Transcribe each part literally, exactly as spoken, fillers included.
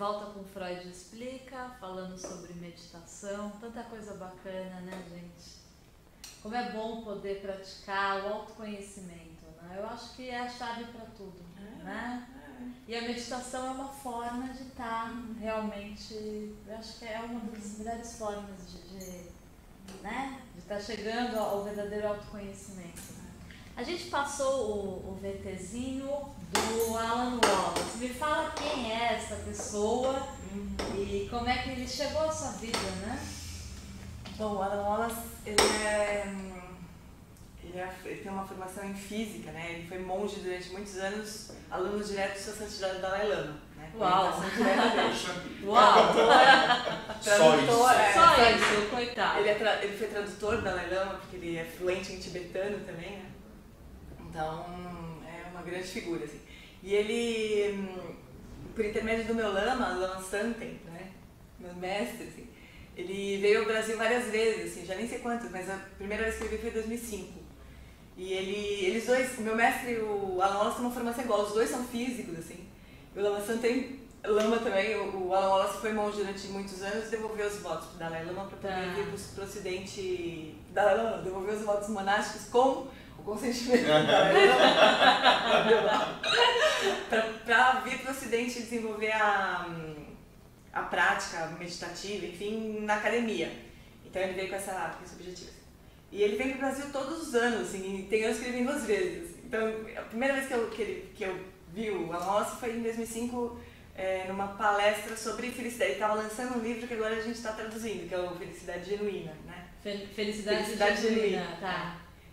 volta com Freud Explica, falando sobre meditação, tanta coisa bacana, né, gente? Como é bom poder praticar o autoconhecimento, né? Eu acho que é a chave para tudo, é, né? É. E a meditação é uma forma de estar realmente, eu acho que é uma das melhores formas de, de, né? de estar chegando ao verdadeiro autoconhecimento. A gente passou o, o VTzinho do Alan Wallace. Me fala quem é essa pessoa uhum. e como é que ele chegou à sua vida, né? Bom, o Alan Wallace, ele, é, ele, é, ele tem uma formação em física, né? Ele foi monge durante muitos anos, aluno direto de Sua Santidade Dalai Lama. Né? Uau! Uau! Tradutor, é, Só isso, coitado. Ele, é tra, ele foi tradutor do Dalai Lama, porque ele é fluente em tibetano também, né? Então, é uma grande figura, assim. E ele, por intermédio do meu lama, Lama Santen, né, meu mestre, assim, ele veio ao Brasil várias vezes, assim, já nem sei quantas, mas a primeira vez que ele veio foi em dois mil e cinco. E ele, eles dois, o meu mestre e o Alan Wallace têm uma formação igual, os dois são físicos, assim. O Lama Santen, Lama também, o, o Alan Wallace foi monge durante muitos anos e devolveu os votos para o Dalai Lama para poder vir para o ocidente. Dalai Lama devolveu os votos monásticos com o consentimento do Dalai Lama para vir para o ocidente e desenvolver a, a prática meditativa, enfim, na academia. Então ele veio com, essa, com esse objetivo. E ele vem para o Brasil todos os anos, assim, e tem anos que ele vem duas vezes. Então, a primeira vez que eu, que ele, que eu vi o Alan Wallace foi em dois mil e cinco, é, numa palestra sobre felicidade. Ele estava lançando um livro que agora a gente está traduzindo, que é o Felicidade Genuína, né? Felicidade, Felicidade Genuína, Genuína, tá.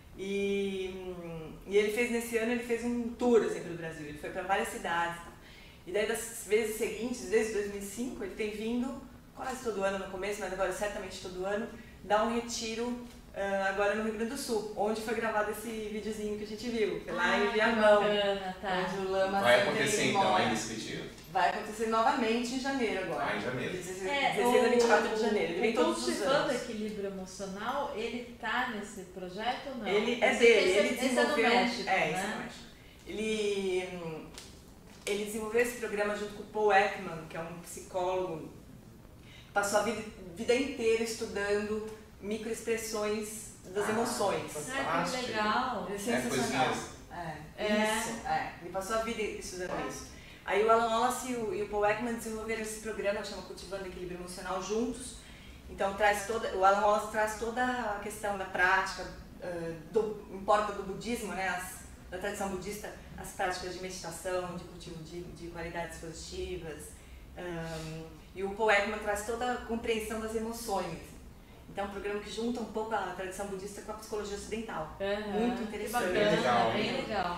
E, e ele fez, nesse ano, ele fez um tour, assim, pelo Brasil. Ele foi para várias cidades. Tá? E daí, das vezes seguintes, desde dois mil e cinco, ele tem vindo, quase todo ano no começo, mas agora certamente todo ano, dar um retiro Uh, agora no Rio Grande do Sul, onde foi gravado esse videozinho que a gente viu, que lá em Viamão, tá. onde o Lama vai acontecer então ainda esse retiro? Vai acontecer novamente em janeiro agora. Ah, em janeiro. dezesseis É, a vinte e quatro de janeiro. Ele vem todos os Cultivando anos. Equilíbrio Emocional, ele tá nesse projeto ou não? Ele é esse, dele, esse, ele esse desenvolveu. É, no México, é, né? esse é no México. Ele, ele desenvolveu esse programa junto com o Paul Ekman, que é um psicólogo, passou a vida, vida inteira estudando microexpressões das emoções. Ah, que legal! É sensacional. É, é, é. Isso, é. Ele passou a vida estudando isso. Aí o Alan Wallace e o, e o Paul Ekman desenvolveram esse programa que chama Cultivando Equilíbrio Emocional juntos. Então traz toda, o Alan Wallace traz toda a questão da prática, uh, do, importa do budismo, né, as, da tradição budista, as práticas de meditação, de cultivo de, de qualidades positivas. Um, e o Paul Ekman traz toda a compreensão das emoções. Então é um programa que junta um pouco a tradição budista com a psicologia ocidental. Uhum, muito interessante. Bem legal. Bem legal.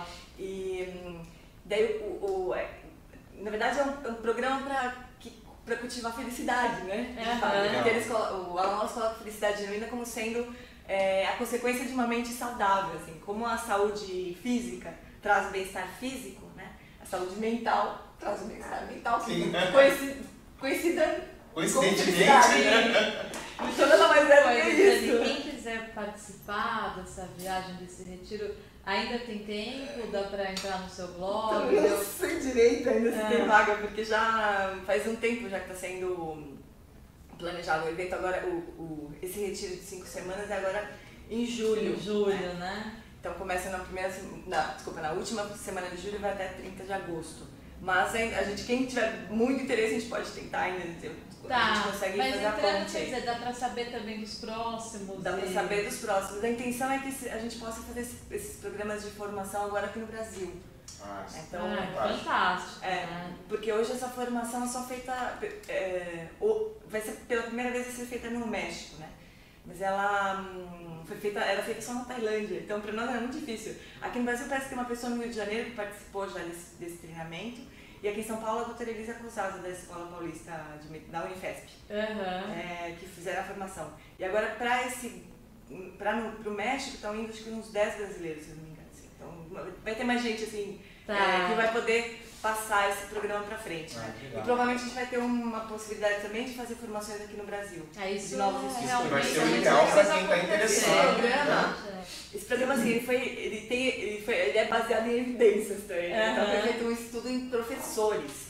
E daí, o, o, é, na verdade, é um, é um programa para cultivar a felicidade, né? Uhum. Porque eles, o Alan Wallace coloca a felicidade genuína como sendo é, a consequência de uma mente saudável. Assim, como a saúde física traz o bem-estar físico, né? A saúde mental traz o bem-estar mental. Sim. Coincida, coincida Coincidentemente, né? Então ela mais é do que isso. Quem quiser participar dessa viagem, desse retiro, ainda tem tempo? Dá pra entrar no seu blog? Eu não sei direito ainda se é. tem vaga, porque já faz um tempo já que está sendo planejado o evento. Agora, o, o, esse retiro de cinco semanas é agora em julho. Em julho, né? né? Então começa na primeira, na, desculpa, na última semana de julho e vai até trinta de agosto. Mas a gente, quem tiver muito interesse, a gente pode tentar ainda. Tá, a gente consegue mas fazer a entrando, ponte. Quer dizer, dá pra saber também dos próximos? Dá e... pra saber dos próximos. A intenção é que a gente possa fazer esses, esses programas de formação agora aqui no Brasil. Ah, então, ah, é fantástico. É, né? porque hoje essa formação é só feita, é, ou, vai ser pela primeira vez vai ser feita no México, né? Mas ela hum, foi feita, era feita só na Tailândia, então para nós era muito difícil. Aqui no Brasil parece que tem uma pessoa no Rio de Janeiro que participou já desse, desse treinamento, e aqui em São Paulo a doutora Elisa Cruzado, da Escola Paulista de, da Unifesp, uhum. é, que fizeram a formação. E agora para esse, para o México estão indo acho que uns dez brasileiros, se não me engano. Assim. Então vai ter mais gente assim, tá. é, que vai poder passar esse programa para frente. Ah, Né? E provavelmente a gente vai ter uma possibilidade também de fazer formações aqui no Brasil. É isso, de novos é, estudos. Vai ser é, o ideal para quem está Esse interessado. programa, esse programa assim, ele, foi, ele, tem, ele, foi, ele é baseado em evidências também. Uhum. Então foi feito um estudo em professores.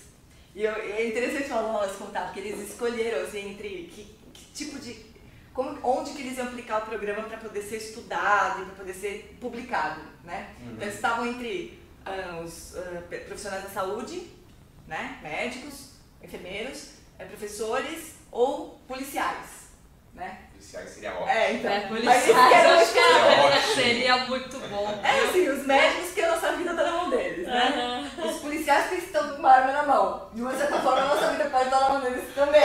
E eu, é interessante falar esse contato, porque eles escolheram assim, entre que, que tipo de. Como, onde que eles iam aplicar o programa para poder ser estudado e para poder ser publicado, né? Uhum. Então eles estavam entre uh, os uh, profissionais da saúde, né? Médicos, enfermeiros, uh, professores ou policiais, né? Policiais seria ótimo. É, então. É, policiais acho que seria, seria muito bom. É assim, os médicos que a nossa vida tá na mão deles, né? Uhum. Os policiais que estão com uma arma na mão. De uma certa forma, a nossa vida pode estar na mão deles também.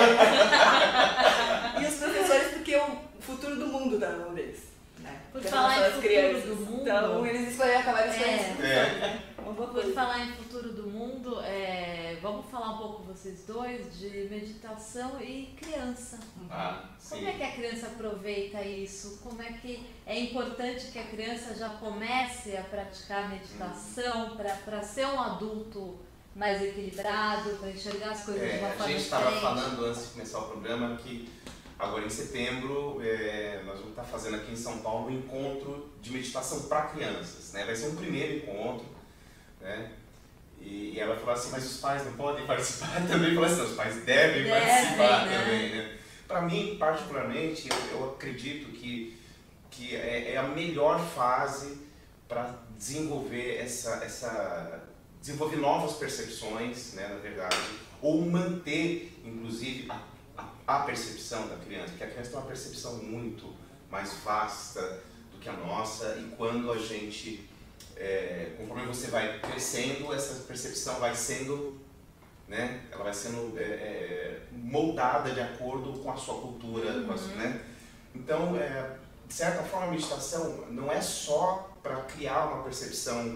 E os professores, porque o futuro do mundo tá na mão deles. Né? Por porque falar em futuro crianças, do mundo... Então, eles escolheram acabar escolhendo. É. É. Por falar em futuro do mundo, é, vamos falar um pouco, vocês dois, de meditação e criança. Ah, sim. Como é que a criança aproveita isso? Como é que é importante que a criança já comece a praticar meditação hum. para ser um adulto mais equilibrado, para enxergar as coisas é, de uma forma diferente? A diferente? gente estava falando antes de começar o programa que agora em setembro é, nós vamos estar fazendo aqui em São Paulo um encontro de meditação para crianças, né? Vai ser um primeiro encontro, né? E, e ela falou assim, mas os pais não podem participar também? Eu falei assim, os pais devem, devem participar né? também, né? Para mim, particularmente, eu, eu acredito que, que é, é a melhor fase para desenvolver essa, essa desenvolver novas percepções, né, na verdade, ou manter, inclusive, a, a, a percepção da criança, porque a criança tem uma percepção muito mais vasta do que a nossa, e quando a gente, é, conforme você vai crescendo, essa percepção vai sendo, né, ela vai sendo é, é, moldada de acordo com a sua cultura, uhum. com a sua, né? Então, é, de certa forma, a meditação não é só para criar uma percepção,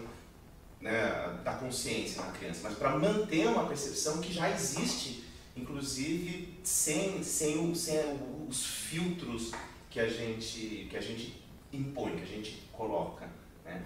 né, da consciência na criança, mas para manter uma percepção que já existe, inclusive sem, sem, sem os filtros que a gente, que a gente impõe, que a gente coloca, né?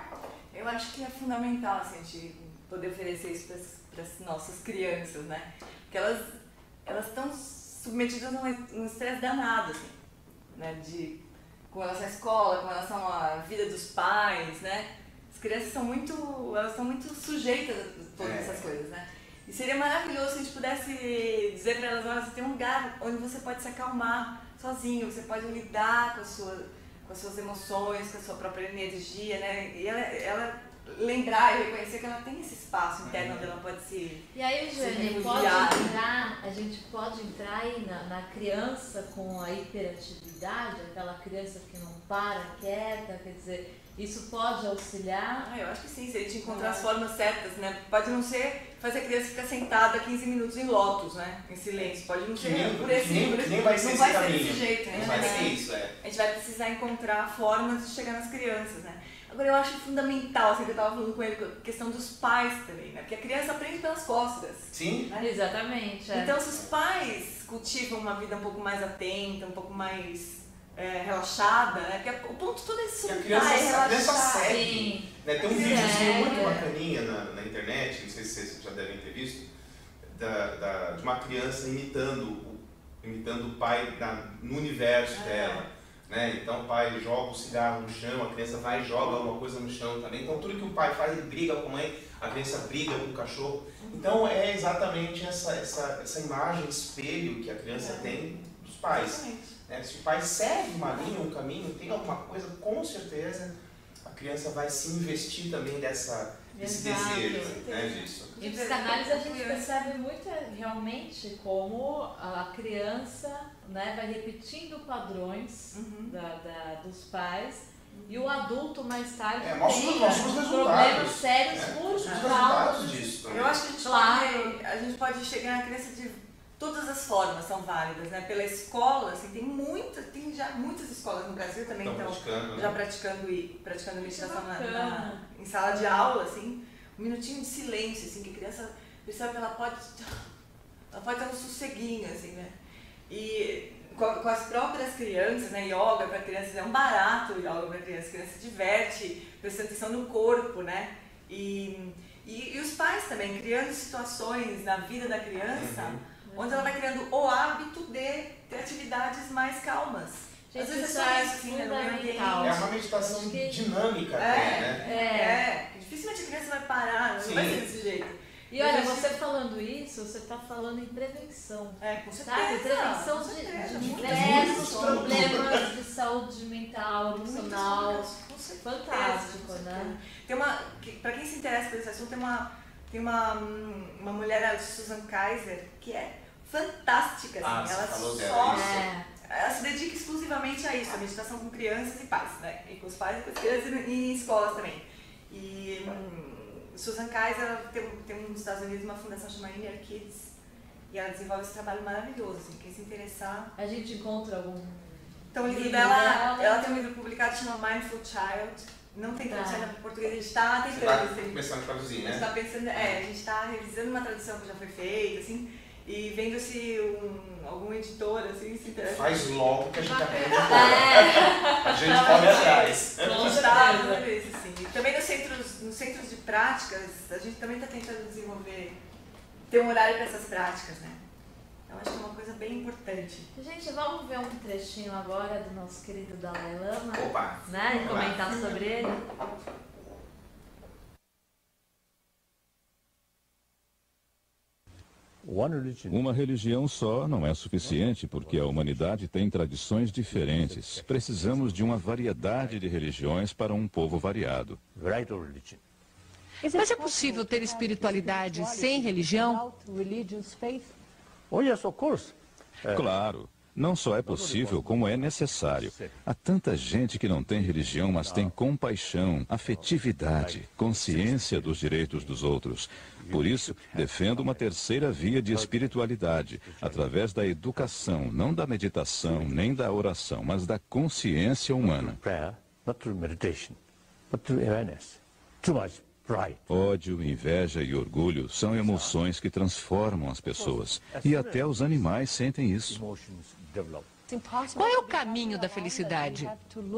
Eu acho que é fundamental assim, a gente poder oferecer isso para as nossas crianças, né? Porque elas elas estão submetidas a um estresse danado, assim, né? De, com relação à escola, com relação à vida dos pais, né? As crianças são muito, elas estão muito sujeitas a todas é. essas coisas, né? E seria maravilhoso se a gente pudesse dizer para elas, olha, você tem um lugar onde você pode se acalmar sozinho, você pode lidar com, a sua, com as suas emoções, com a sua própria energia, né? E ela, ela lembrar e reconhecer que ela tem esse espaço interno uhum. onde ela pode se E aí, Jane, pode entrar, a gente pode entrar aí na, na criança com a hiperatividade, aquela criança que não para, quieta, quer dizer, isso pode auxiliar? Ah, eu acho que sim, se a gente encontrar as formas certas, né? Pode não ser fazer a criança ficar sentada quinze minutos em lótus, né? Em silêncio. Pode não ser nem, por esse, nem, por esse nem vai ser não vai esse ser desse jeito, né? Não vai ser isso, é. A gente vai precisar encontrar formas de chegar nas crianças, né? Agora eu acho fundamental, assim, que eu estava falando com ele, a questão dos pais também, né? Porque a criança aprende pelas costas. Sim. Né? Exatamente. É. Então se os pais cultivam uma vida um pouco mais atenta, um pouco mais é, relaxada, né? Porque o ponto todo é isso. A criança, é a criança segue. Sim. Né? Tem um videozinho muito bacaninha na, na internet, não sei se vocês já devem ter visto, da, da, de uma criança imitando, imitando o pai na, no universo ah. dela. Né? Então o pai joga o cigarro no chão, a criança vai e joga alguma coisa no chão também. Então tudo que o pai faz, ele briga com a mãe, a criança briga com o cachorro. Então é exatamente essa, essa, essa imagem, espelho que a criança é. tem dos pais. Né? Se o pai segue uma linha, um caminho, tem alguma coisa, com certeza a criança vai se investir também dessa, desse Exato. desejo, né, disso. Em psicanálise a gente percebe muito realmente como a criança, né, vai repetindo padrões uhum. da, da, dos pais uhum. e o adulto mais tarde é, tem problemas sérios é, por causa disso. Eu acho que a gente, claro. pode, a gente pode chegar na criança de todas as formas são válidas, né? Pela escola, assim, tem muita, tem já muitas escolas no Brasil também estão praticando, já né? praticando e praticando meditação na, na, em sala de aula, assim, um minutinho de silêncio, assim, que a criança percebe que ela pode, ela pode ter um sosseguinho, assim, né? E com, com as próprias crianças, né? Yoga para crianças é um barato, yoga para crianças, a criança se diverte, prestando atenção no corpo, né? E, e, e os pais também, criando situações na vida da criança, uhum. onde ela vai criando o hábito de ter atividades mais calmas. Gente, às vezes isso é é só isso, né? É uma meditação que... dinâmica, é, até, né? É, é. Dificilmente a criança vai parar, não Sim. vai ser desse jeito. E olha, você falando isso, você está falando em prevenção. É, com certeza. Sabe? Prevenção com de, certeza, de muitas diversos coisas. problemas de saúde mental, Muitas emocional. coisas, com certeza, Fantástico, com certeza. né? Tem uma, que, pra quem se interessa por esse assunto, tem uma, tem uma, uma mulher, a Susan Kaiser, que é fantástica, assim. Ah, ela você falou só, dela, É. ela se dedica exclusivamente a isso, a meditação com crianças e pais, né? E com os pais e com as crianças e em escolas também. E hum, Susan Kaiser, ela tem, tem nos Estados Unidos uma fundação chamada Inner Kids e ela desenvolve esse trabalho maravilhoso, assim, quem se interessar. A gente encontra algum... Então o livro livro dela, dela, ela tem um livro publicado que chama Mindful Child, não tem tradução Tá. para português, a gente está Você tentando. está assim, começando a traduzir, a gente né? está pensando, é, a gente está revisando uma tradução que já foi feita, assim, e vendo se um, algum editor, assim, se interessa. Faz logo que a gente aprende. É. A gente corre atrás. A gente está fazendo isso, assim. E também nos centros, nos centros de práticas, a gente também está tentando desenvolver, ter um horário para essas práticas, né? Então acho que é uma coisa bem importante. Gente, vamos ver um trechinho agora do nosso querido Dalai Lama, Opa! né? E Vamos lá. comentar sobre ele. Uma religião só não é suficiente porque a humanidade tem tradições diferentes. Precisamos de uma variedade de religiões para um povo variado. Mas é possível ter espiritualidade sem religião? Oh, yes, of course. Claro, não só é possível, como é necessário. Há tanta gente que não tem religião, mas tem compaixão, afetividade, consciência dos direitos dos outros. Por isso, defendo uma terceira via de espiritualidade, através da educação, não da meditação, nem da oração, mas da consciência humana. Prayer, not through meditation, but through awareness. Too much pride. Ódio, inveja e orgulho são emoções que transformam as pessoas. E até os animais sentem isso. Emotions develop. Qual é o caminho da felicidade?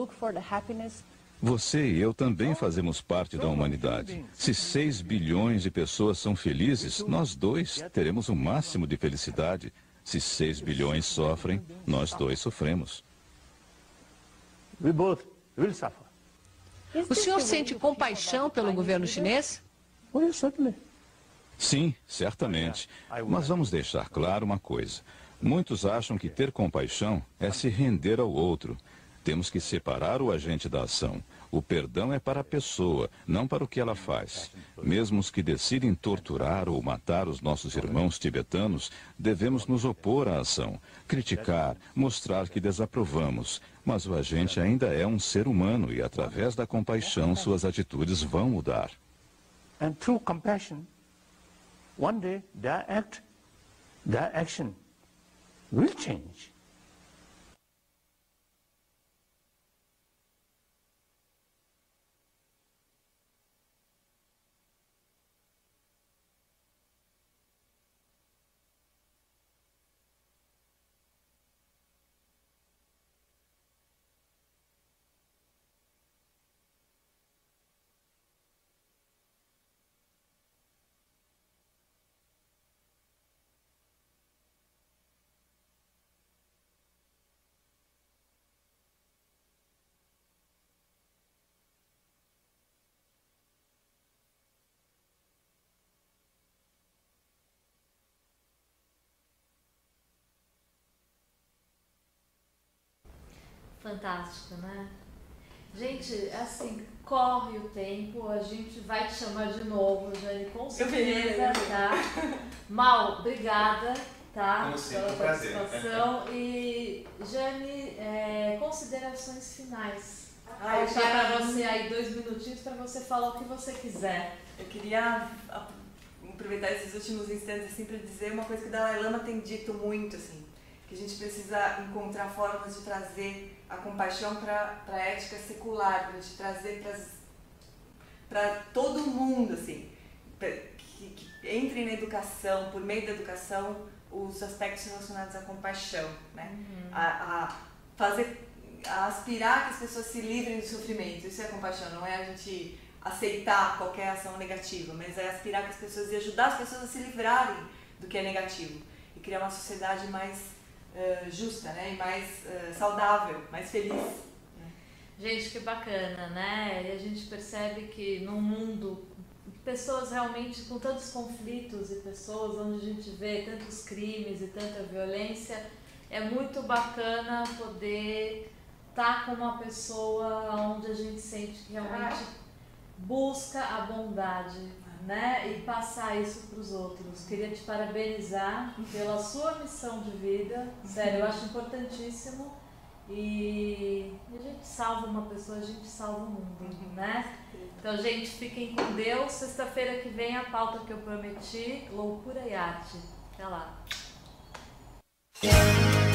Você e eu também fazemos parte da humanidade. Se seis bilhões de pessoas são felizes, nós dois teremos o máximo de felicidade. Se seis bilhões sofrem, nós dois sofremos. We both will suffer. O senhor sente compaixão pelo governo chinês? Oh, yes, certainly. Sim, certamente. Mas vamos deixar claro uma coisa. Muitos acham que ter compaixão é se render ao outro. Temos que separar o agente da ação. O perdão é para a pessoa, não para o que ela faz. Mesmo os que decidem torturar ou matar os nossos irmãos tibetanos, devemos nos opor à ação, criticar, mostrar que desaprovamos. Mas o agente ainda é um ser humano e, através da compaixão, suas atitudes vão mudar. And through compassion, one day their act, their action will change. Fantástico, né? Gente, assim, corre o tempo, a gente vai te chamar de novo, Jane, com certeza, tá? Mal, obrigada, tá? Como sempre, pela um prazer. participação. E, Jane, é, considerações finais. Ah, eu Vou deixar queria- para você aí dois minutinhos para você falar o que você quiser. Eu queria a- aproveitar esses últimos instantes assim, para dizer uma coisa que o Dalai Lama tem dito muito, assim, que a gente precisa encontrar formas de trazer a compaixão para a ética secular, para gente trazer para todo mundo, assim, pra, que, que entrem na educação, por meio da educação, os aspectos relacionados à compaixão, né? Uhum. A, a fazer, a aspirar que as pessoas se livrem do sofrimento. Isso é compaixão, não é a gente aceitar qualquer ação negativa, mas é aspirar que as pessoas e ajudar as pessoas a se livrarem do que é negativo e criar uma sociedade mais uh, justa, né? E mais uh, saudável, mais feliz. Gente, que bacana, né? E a gente percebe que num mundo pessoas realmente com tantos conflitos e pessoas onde a gente vê tantos crimes e tanta violência, é muito bacana poder estar com uma pessoa onde a gente sente que realmente busca a bondade, né? E passar isso para os outros. Queria te parabenizar pela sua missão de vida, sério, eu acho importantíssimo. E a gente salva uma pessoa, a gente salva o mundo, né? Então, gente, fiquem com Deus. Sexta-feira que vem a pauta que eu prometi, loucura e arte. Até lá.